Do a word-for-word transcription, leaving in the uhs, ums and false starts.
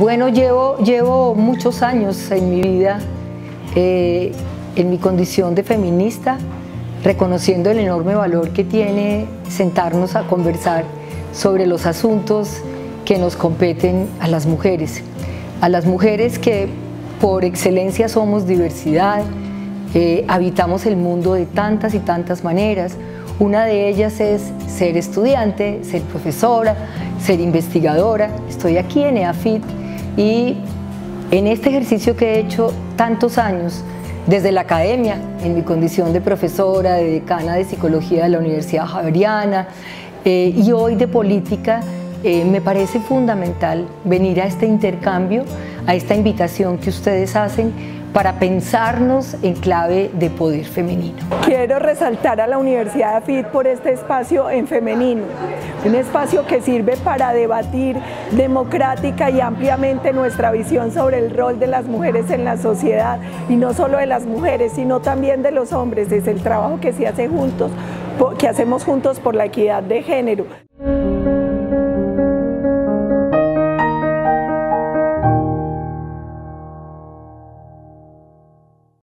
Bueno, llevo, llevo muchos años en mi vida eh, en mi condición de feminista, reconociendo el enorme valor que tiene sentarnos a conversar sobre los asuntos que nos competen a las mujeres, a las mujeres que por excelencia somos diversidad, eh, habitamos el mundo de tantas y tantas maneras. Una de ellas es ser estudiante, ser profesora, ser investigadora. Estoy aquí en EAFIT y en este ejercicio que he hecho tantos años, desde la academia, en mi condición de profesora, de decana de psicología de la Universidad Javeriana, eh, y hoy de política, eh, me parece fundamental venir a este intercambio, a esta invitación que ustedes hacen para pensarnos en clave de poder femenino. Quiero resaltar a la Universidad EAFIT por este espacio en femenino, un espacio que sirve para debatir democrática y ampliamente nuestra visión sobre el rol de las mujeres en la sociedad, y no solo de las mujeres, sino también de los hombres, desde el trabajo que se hace juntos, que hacemos juntos por la equidad de género.